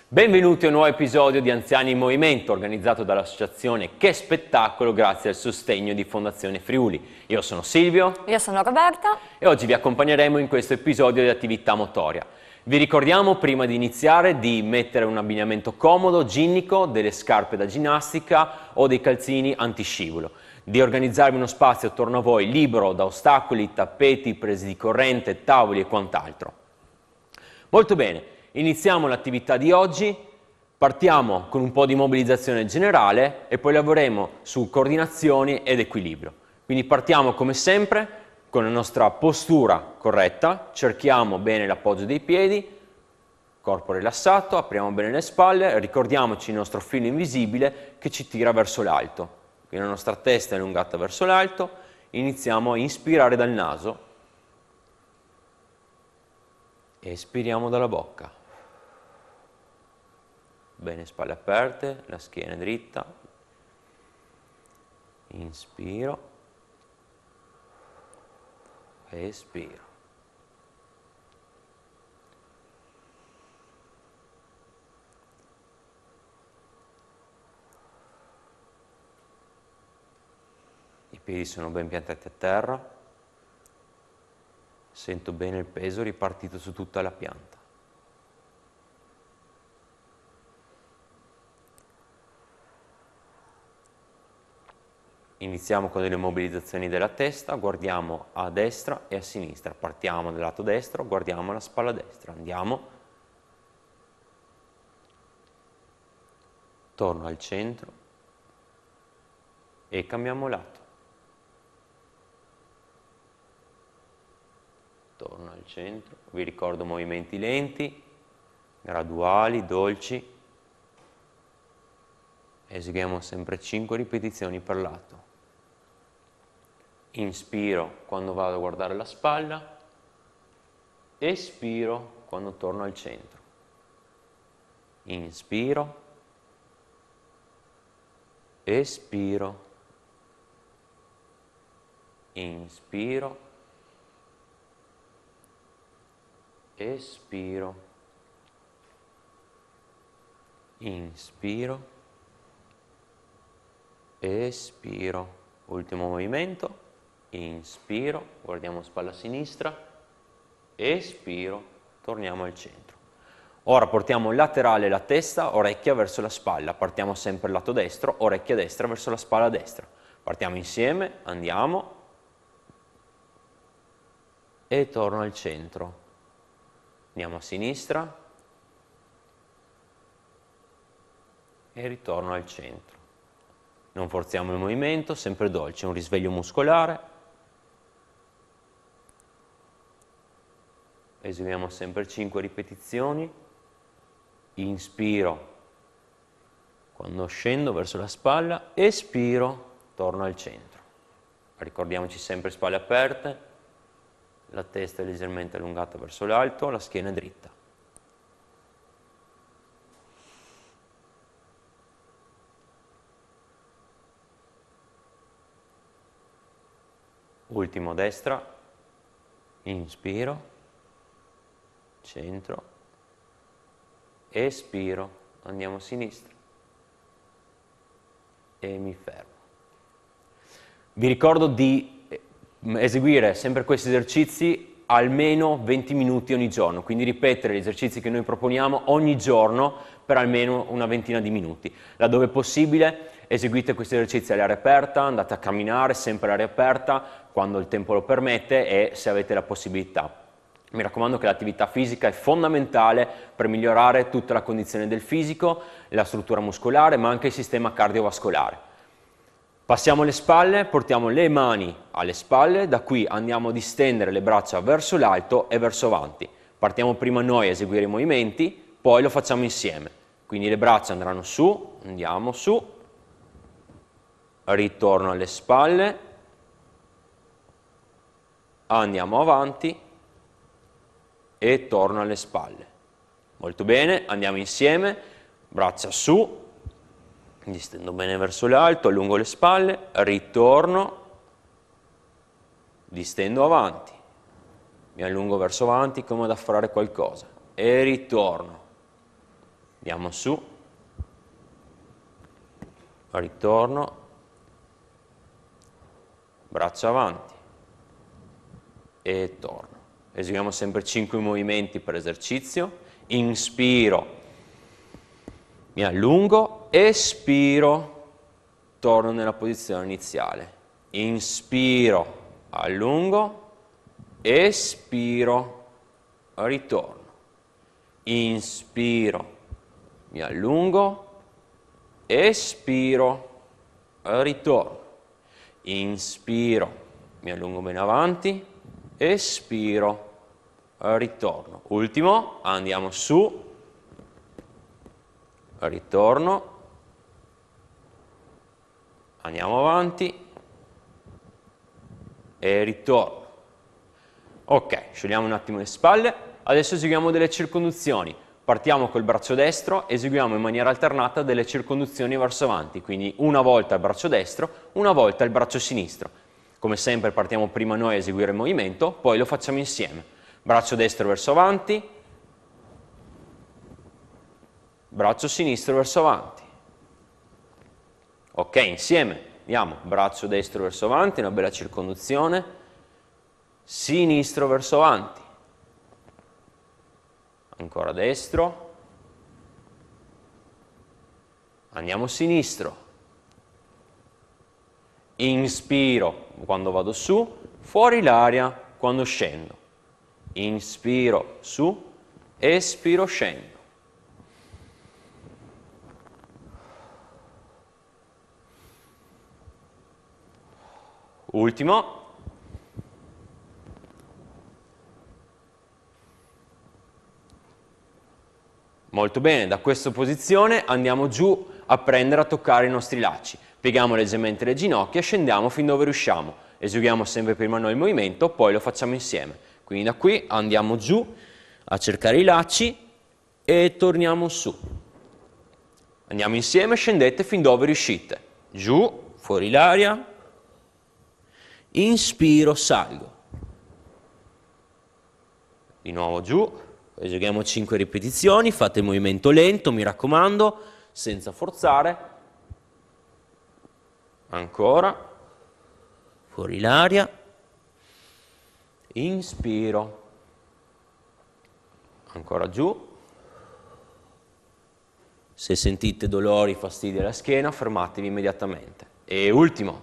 Benvenuti a un nuovo episodio di Anziani in Movimento, organizzato dall'associazione Che Spettacolo grazie al sostegno di Fondazione Friuli. Io sono Silvio. Io sono Roberta. E oggi vi accompagneremo in questo episodio di attività motoria. Vi ricordiamo prima di iniziare di mettere un abbigliamento comodo, ginnico, delle scarpe da ginnastica o dei calzini antiscivolo. Di organizzarvi uno spazio attorno a voi libero da ostacoli, tappeti, prese di corrente, tavoli e quant'altro. Molto bene. Iniziamo l'attività di oggi, partiamo con un po' di mobilizzazione generale e poi lavoreremo su coordinazioni ed equilibrio. Quindi partiamo come sempre con la nostra postura corretta, cerchiamo bene l'appoggio dei piedi, corpo rilassato, apriamo bene le spalle, ricordiamoci il nostro filo invisibile che ci tira verso l'alto. Quindi la nostra testa è allungata verso l'alto, iniziamo a inspirare dal naso, espiriamo dalla bocca. Bene, spalle aperte, la schiena è dritta. Inspiro. Espiro. I piedi sono ben piantati a terra. Sento bene il peso ripartito su tutta la pianta. Iniziamo con delle mobilizzazioni della testa, guardiamo a destra e a sinistra, partiamo dal lato destro, guardiamo la spalla destra, andiamo, torno al centro e cambiamo lato, torno al centro, vi ricordo movimenti lenti, graduali, dolci, eseguiamo sempre 5 ripetizioni per lato. Inspiro quando vado a guardare la spalla, espiro quando torno al centro. Inspiro, espiro, inspiro, espiro, inspiro, espiro. Ultimo movimento. Inspiro, guardiamo spalla sinistra, espiro, torniamo al centro. Ora portiamo laterale la testa, orecchia verso la spalla, partiamo sempre lato destro, orecchia destra verso la spalla destra. Partiamo insieme, andiamo e torno al centro. Andiamo a sinistra e ritorno al centro. Non forziamo il movimento, sempre dolce, un risveglio muscolare. Eseguiamo sempre 5 ripetizioni. Inspiro quando scendo verso la spalla, espiro, torno al centro. Ricordiamoci sempre spalle aperte, la testa è leggermente allungata verso l'alto, la schiena è dritta. Ultimo destra, inspiro, centro, espiro, andiamo a sinistra e mi fermo. Vi ricordo di eseguire sempre questi esercizi almeno 20 minuti ogni giorno, quindi ripetere gli esercizi che noi proponiamo ogni giorno per almeno una ventina di minuti. Laddove possibile eseguite questi esercizi all'aria aperta, andate a camminare sempre all'aria aperta quando il tempo lo permette e se avete la possibilità. Mi raccomando che l'attività fisica è fondamentale per migliorare tutta la condizione del fisico, la struttura muscolare, ma anche il sistema cardiovascolare. Passiamo alle spalle, portiamo le mani alle spalle, da qui andiamo a distendere le braccia verso l'alto e verso avanti. Partiamo prima noi a eseguire i movimenti, poi lo facciamo insieme. Quindi le braccia andranno su, andiamo su, ritorno alle spalle, andiamo avanti e torno alle spalle. Molto bene, andiamo insieme, braccia su, distendo bene verso l'alto, allungo le spalle, ritorno, distendo avanti, mi allungo verso avanti come ad afferrare qualcosa e ritorno, andiamo su, ritorno, braccia avanti e torno. Eseguiamo sempre 5 movimenti per esercizio. Inspiro, mi allungo, espiro, torno nella posizione iniziale. Inspiro, allungo, espiro, ritorno. Inspiro, mi allungo, espiro, ritorno. Inspiro, mi allungo bene avanti, espiro, ritorno. Ultimo, andiamo su, ritorno, andiamo avanti e ritorno. Ok, sciogliamo un attimo le spalle, adesso eseguiamo delle circonduzioni. Partiamo col braccio destro, eseguiamo in maniera alternata delle circonduzioni verso avanti, quindi una volta il braccio destro, una volta il braccio sinistro. Come sempre partiamo prima noi a eseguire il movimento, poi lo facciamo insieme. Braccio destro verso avanti, braccio sinistro verso avanti. Ok, insieme andiamo, braccio destro verso avanti, una bella circonduzione, sinistro verso avanti, ancora destro, andiamo sinistro, inspiro quando vado su, fuori l'aria quando scendo, inspiro su, espiro scendo. Ultimo. Molto bene, da questa posizione andiamo giù a prendere, a toccare i nostri lacci. Pieghiamo leggermente le ginocchia e scendiamo fin dove riusciamo. Eseguiamo sempre prima noi il movimento, poi lo facciamo insieme. Quindi da qui andiamo giù a cercare i lacci e torniamo su. Andiamo insieme, scendete fin dove riuscite. Giù, fuori l'aria. Inspiro, salgo. Di nuovo giù. Eseguiamo 5 ripetizioni, fate il movimento lento, mi raccomando, senza forzare. Ancora. Fuori l'aria. Inspiro. Ancora giù. Se sentite dolori, fastidi alla schiena, fermatevi immediatamente. E ultimo.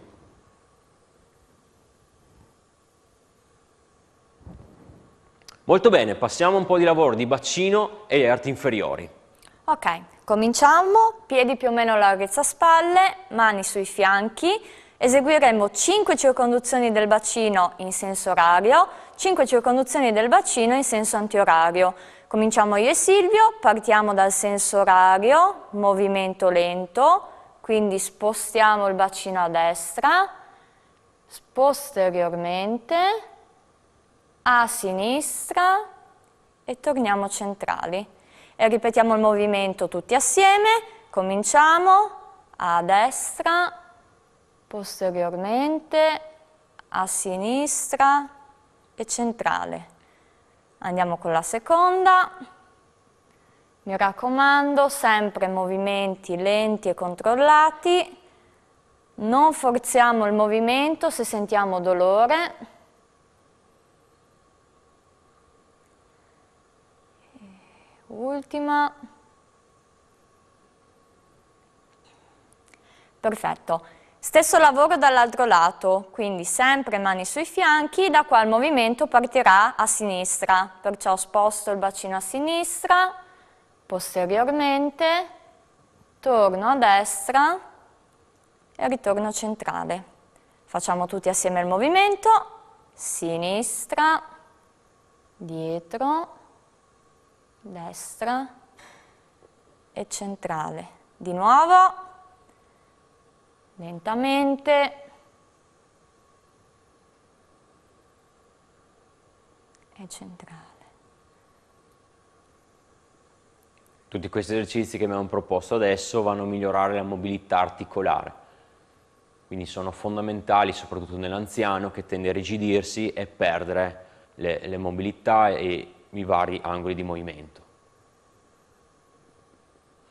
Molto bene, passiamo a un po' di lavoro di bacino e gli arti inferiori. Ok, cominciamo, piedi più o meno larghezza spalle, mani sui fianchi, eseguiremo 5 circonduzioni del bacino in senso orario, 5 circonduzioni del bacino in senso antiorario. Cominciamo io e Silvio, partiamo dal senso orario, movimento lento, quindi spostiamo il bacino a destra, posteriormente, a sinistra e torniamo centrali. E ripetiamo il movimento tutti assieme, cominciamo a destra, posteriormente, a sinistra e centrale. Andiamo con la seconda, mi raccomando, sempre movimenti lenti e controllati, non forziamo il movimento se sentiamo dolore. Ultima. Perfetto. Stesso lavoro dall'altro lato, quindi sempre mani sui fianchi, da qua il movimento partirà a sinistra, perciò sposto il bacino a sinistra, posteriormente, torno a destra e ritorno centrale. Facciamo tutti assieme il movimento, sinistra, dietro, destra e centrale. Di nuovo, lentamente e centrale. Tutti questi esercizi che abbiamo proposto adesso vanno a migliorare la mobilità articolare, quindi sono fondamentali soprattutto nell'anziano che tende a rigidirsi e perdere le mobilità e i vari angoli di movimento.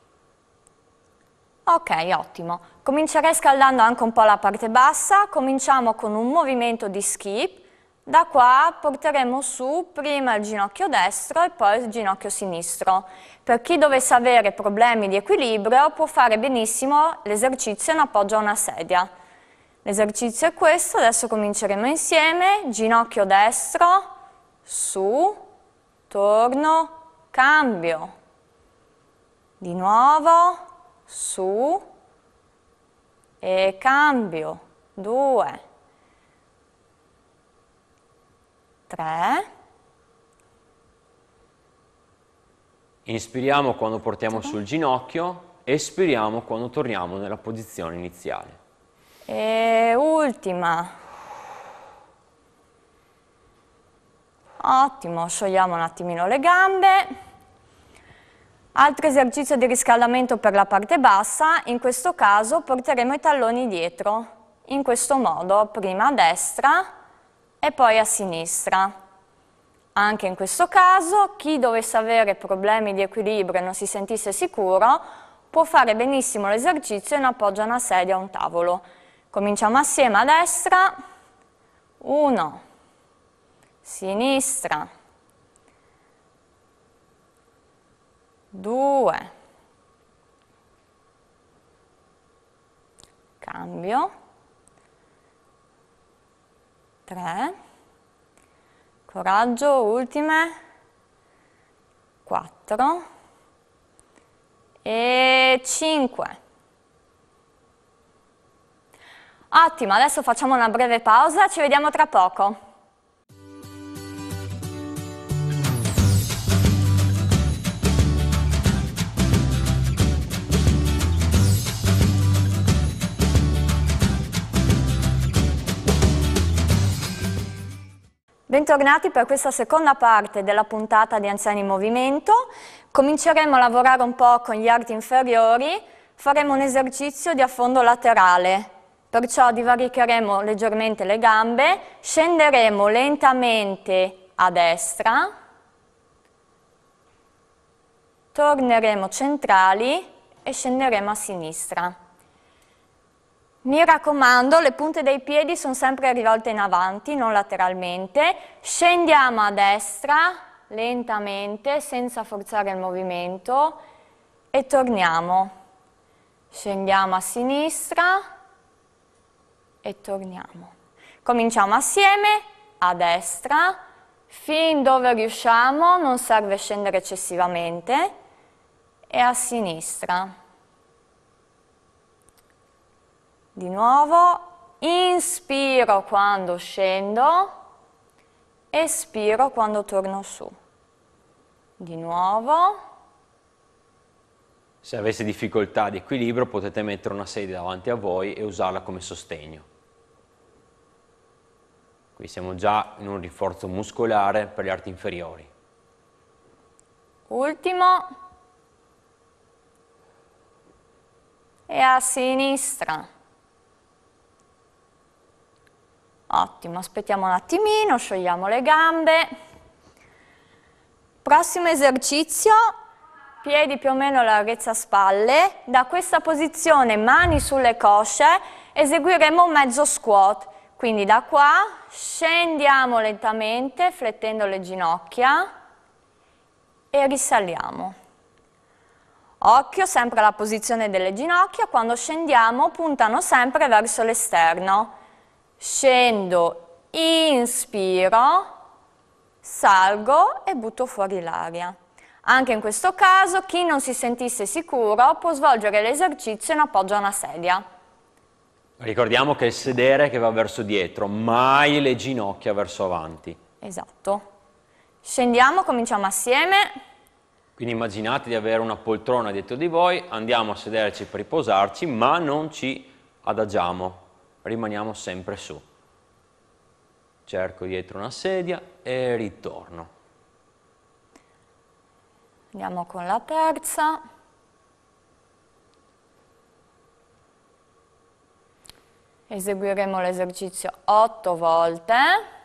Ok, ottimo. Comincerei scaldando anche un po' la parte bassa, cominciamo con un movimento di skip, da qua porteremo su prima il ginocchio destro e poi il ginocchio sinistro. Per chi dovesse avere problemi di equilibrio può fare benissimo l'esercizio in appoggio a una sedia. L'esercizio è questo, adesso cominceremo insieme, ginocchio destro, su, torno, cambio, di nuovo, su e cambio, 2, 3. Inspiriamo quando portiamo sul ginocchio, espiriamo quando torniamo nella posizione iniziale. E ultima. Ottimo, sciogliamo un attimino le gambe. Altro esercizio di riscaldamento per la parte bassa, in questo caso porteremo i talloni dietro, in questo modo, prima a destra e poi a sinistra. Anche in questo caso, chi dovesse avere problemi di equilibrio e non si sentisse sicuro, può fare benissimo l'esercizio in appoggio a una sedia o a un tavolo. Cominciamo assieme a destra, 1, sinistra, 2, cambio, 3, coraggio, ultime, 4 e 5. Ottimo, adesso facciamo una breve pausa, ci vediamo tra poco. Bentornati per questa seconda parte della puntata di Anziani in Movimento. Cominceremo a lavorare un po' con gli arti inferiori, faremo un esercizio di affondo laterale, perciò divaricheremo leggermente le gambe, scenderemo lentamente a destra, torneremo centrali e scenderemo a sinistra. Mi raccomando, le punte dei piedi sono sempre rivolte in avanti, non lateralmente. Scendiamo a destra, lentamente, senza forzare il movimento, e torniamo. Scendiamo a sinistra e torniamo. Cominciamo assieme, a destra, fin dove riusciamo, non serve scendere eccessivamente, e a sinistra. Di nuovo, inspiro quando scendo, espiro quando torno su. Di nuovo. Se avesse difficoltà di equilibrio potete mettere una sedia davanti a voi e usarla come sostegno. Qui siamo già in un rinforzo muscolare per gli arti inferiori. Ultimo. E a sinistra. Ottimo, aspettiamo un attimino, sciogliamo le gambe. Prossimo esercizio, piedi più o meno alla larghezza spalle. Da questa posizione, mani sulle cosce, eseguiremo un mezzo squat. Quindi da qua scendiamo lentamente, flettendo le ginocchia e risaliamo. Occhio sempre alla posizione delle ginocchia, quando scendiamo puntano sempre verso l'esterno. Scendo, inspiro, salgo e butto fuori l'aria. Anche in questo caso chi non si sentisse sicuro può svolgere l'esercizio in appoggio a una sedia. Ricordiamo che è il sedere che va verso dietro, mai le ginocchia verso avanti. Esatto. Scendiamo, cominciamo assieme. Quindi immaginate di avere una poltrona dietro di voi, andiamo a sederci per riposarci, ma non ci adagiamo. Rimaniamo sempre su. Cerco dietro una sedia e ritorno. Andiamo con la terza. Eseguiremo l'esercizio 8 volte.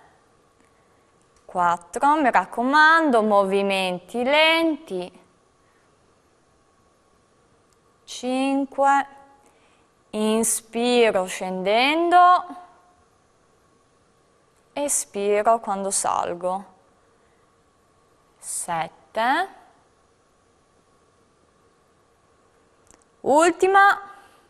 4, mi raccomando, movimenti lenti. 5, inspiro scendendo, espiro quando salgo, 7, ultima,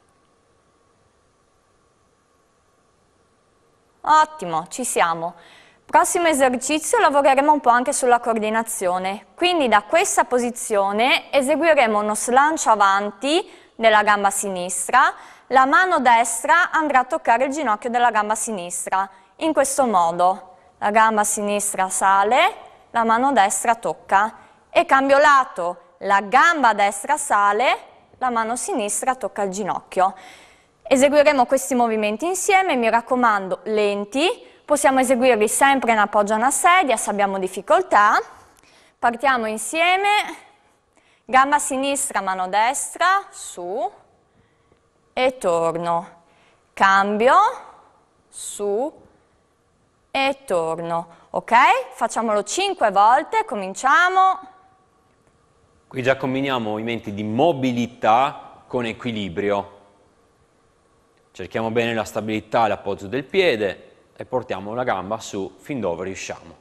ottimo, ci siamo. Prossimo esercizio lavoreremo un po' anche sulla coordinazione, quindi da questa posizione eseguiremo uno slancio avanti della gamba sinistra, la mano destra andrà a toccare il ginocchio della gamba sinistra, in questo modo, la gamba sinistra sale, la mano destra tocca e cambio lato, la gamba destra sale, la mano sinistra tocca il ginocchio. Eseguiremo questi movimenti insieme, mi raccomando, lenti. Possiamo eseguirli sempre in appoggio a una sedia se abbiamo difficoltà. Partiamo insieme, gamba sinistra, mano destra, su e torno. Cambio, su e torno. Ok? Facciamolo 5 volte, cominciamo. Qui già combiniamo movimenti di mobilità con equilibrio. Cerchiamo bene la stabilità e l'appoggio del piede e portiamo la gamba su fin dove riusciamo.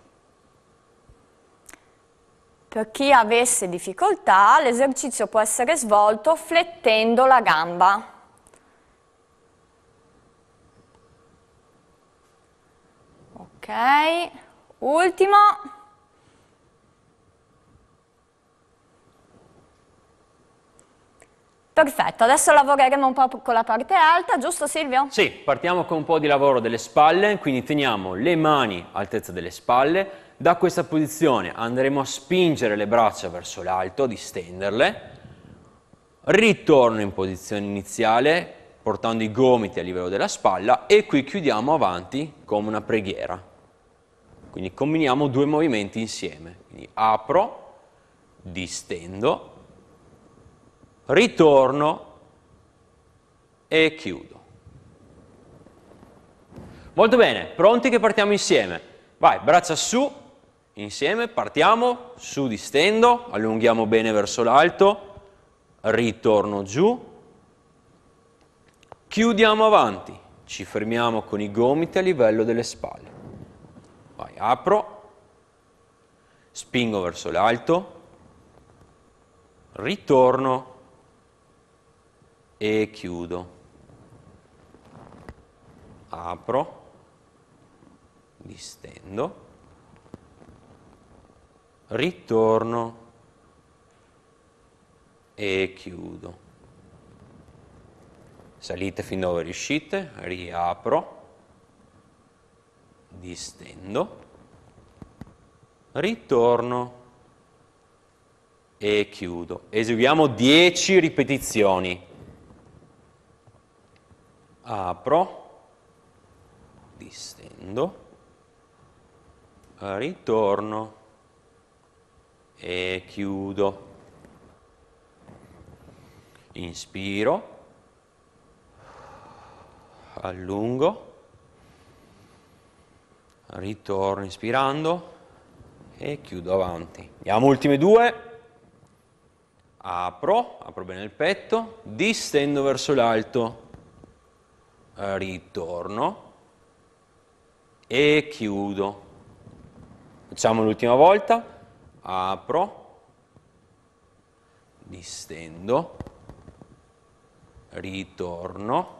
Per chi avesse difficoltà, l'esercizio può essere svolto flettendo la gamba. Ok, ultimo. Perfetto, adesso lavoreremo un po' con la parte alta, giusto Silvio? Sì, partiamo con un po' di lavoro delle spalle, quindi teniamo le mani all'altezza delle spalle, da questa posizione andremo a spingere le braccia verso l'alto, distenderle, ritorno in posizione iniziale, portando i gomiti a livello della spalla e qui chiudiamo avanti come una preghiera. Quindi combiniamo due movimenti insieme, quindi apro, distendo, ritorno e chiudo. Molto bene, pronti che partiamo insieme. Vai, braccia su, insieme, partiamo, su distendo, allunghiamo bene verso l'alto, ritorno giù, chiudiamo avanti, ci fermiamo con i gomiti a livello delle spalle. Vai, apro, spingo verso l'alto, ritorno e chiudo. Apro, distendo, ritorno e chiudo. Salite fin dove riuscite, riapro, distendo, ritorno e chiudo. Eseguiamo 10 ripetizioni. Apro, distendo, ritorno e chiudo. Inspiro, allungo, ritorno inspirando e chiudo avanti. Andiamo ultime due. Apro bene il petto, distendo verso l'alto, ritorno e chiudo. Facciamo l'ultima volta. Apro, distendo, ritorno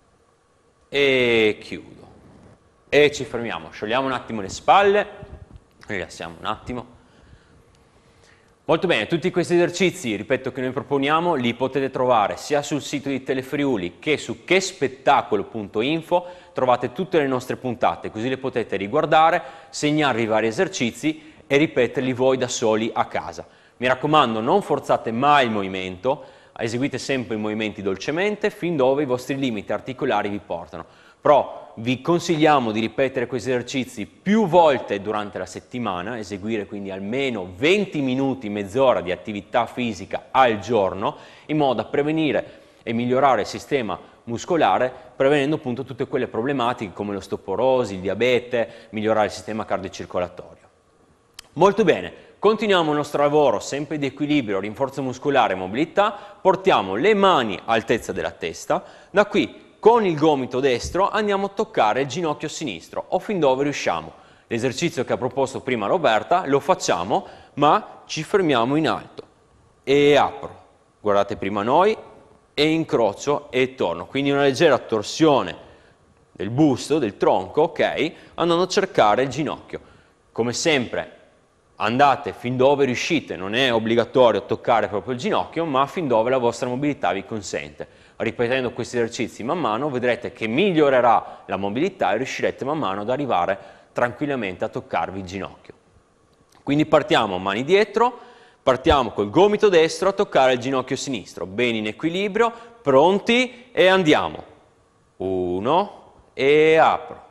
e chiudo. E ci fermiamo, sciogliamo un attimo le spalle, rilassiamo un attimo. Molto bene, tutti questi esercizi, ripeto, che noi proponiamo, li potete trovare sia sul sito di Telefriuli che su chespettacolo.info, trovate tutte le nostre puntate, così le potete riguardare, segnarvi i vari esercizi e ripeterli voi da soli a casa. Mi raccomando, non forzate mai il movimento, eseguite sempre i movimenti dolcemente fin dove i vostri limiti articolari vi portano. Però vi consigliamo di ripetere questi esercizi più volte durante la settimana, eseguire quindi almeno 20 minuti, mezz'ora di attività fisica al giorno, in modo da prevenire e migliorare il sistema muscolare, prevenendo appunto tutte quelle problematiche come l'osteoporosi, il diabete, migliorare il sistema cardiocircolatorio. Molto bene, continuiamo il nostro lavoro sempre di equilibrio, rinforzo muscolare e mobilità, portiamo le mani all'altezza della testa, da qui con il gomito destro andiamo a toccare il ginocchio sinistro o fin dove riusciamo. L'esercizio che ha proposto prima Roberta lo facciamo, ma ci fermiamo in alto e apro. Guardate prima noi e incrocio e torno, quindi una leggera torsione del busto, del tronco, ok? Andando a cercare il ginocchio. Come sempre andate fin dove riuscite, non è obbligatorio toccare proprio il ginocchio, ma fin dove la vostra mobilità vi consente. Ripetendo questi esercizi man mano vedrete che migliorerà la mobilità e riuscirete man mano ad arrivare tranquillamente a toccarvi il ginocchio. Quindi partiamo mani dietro, partiamo col gomito destro a toccare il ginocchio sinistro, bene in equilibrio, pronti e andiamo. 1 e apro,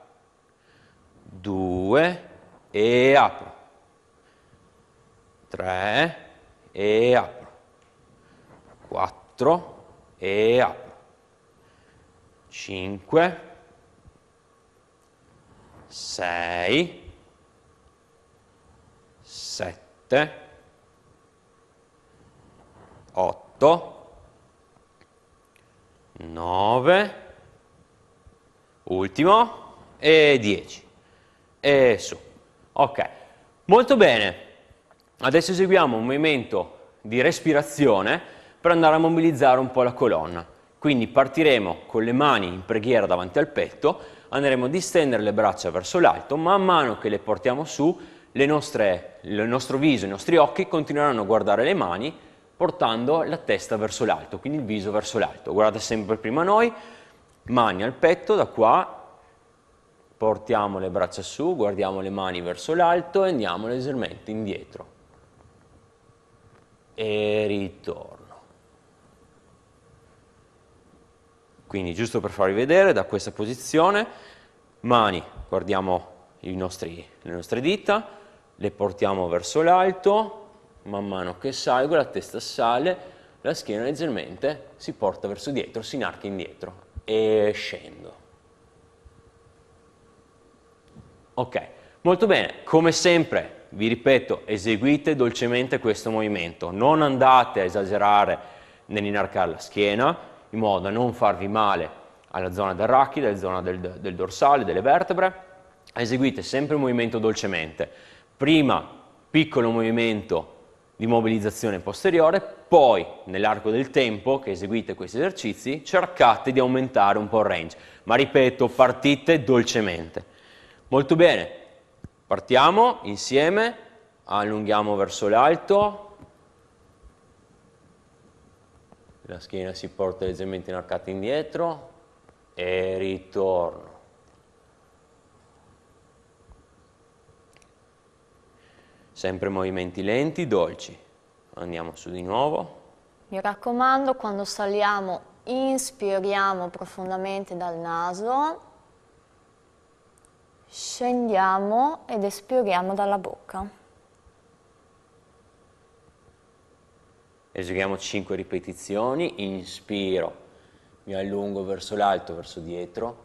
2 e apro, 3 e apro, 4 e apro, 5, 6, 7, 8, 9, ultimo, e 10. E su. Ok, molto bene. Adesso eseguiamo un movimento di respirazione per andare a mobilizzare un po' la colonna. Quindi partiremo con le mani in preghiera davanti al petto, andremo a distendere le braccia verso l'alto, man mano che le portiamo su, il nostro viso, i nostri occhi continueranno a guardare le mani portando la testa verso l'alto, quindi il viso verso l'alto. Guardate sempre prima noi, mani al petto, da qua, portiamo le braccia su, guardiamo le mani verso l'alto e andiamo leggermente indietro. E ritorno. Quindi giusto per farvi vedere, da questa posizione, mani, guardiamo le nostre dita, le portiamo verso l'alto, man mano che salgo la testa sale, la schiena leggermente si porta verso dietro, si inarca indietro e scendo. Ok, molto bene, come sempre vi ripeto, eseguite dolcemente questo movimento, non andate a esagerare nell'inarcare la schiena in modo da non farvi male alla zona del rachide, alla zona del dorsale, delle vertebre. Eseguite sempre il movimento dolcemente, prima piccolo movimento di mobilizzazione posteriore, poi nell'arco del tempo che eseguite questi esercizi cercate di aumentare un po' il range, ma ripeto, partite dolcemente. Molto bene, partiamo insieme, allunghiamo verso l'alto, la schiena si porta leggermente inarcata indietro e ritorno. Sempre movimenti lenti, dolci. Andiamo su di nuovo. Mi raccomando, quando saliamo inspiriamo profondamente dal naso, scendiamo ed espiriamo dalla bocca. Eseguiamo 5 ripetizioni, inspiro, mi allungo verso l'alto, verso dietro,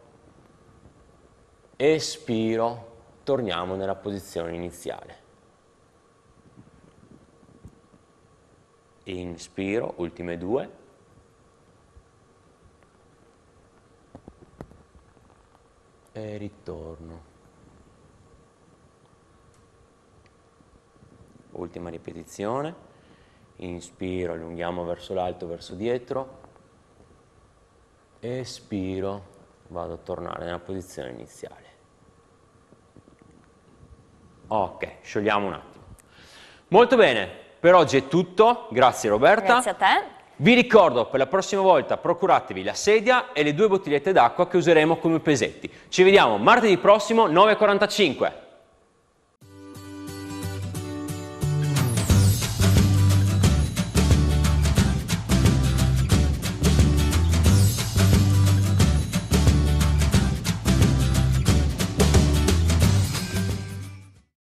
espiro, torniamo nella posizione iniziale. Inspiro, ultime 2. E ritorno. Ultima ripetizione. Inspiro, allunghiamo verso l'alto, verso dietro. Espiro, vado a tornare nella posizione iniziale. Ok, sciogliamo un attimo. Molto bene. Per oggi è tutto, grazie Roberta. Grazie a te. Vi ricordo, per la prossima volta procuratevi la sedia e le 2 bottigliette d'acqua che useremo come pesetti. Ci vediamo martedì prossimo 9:45.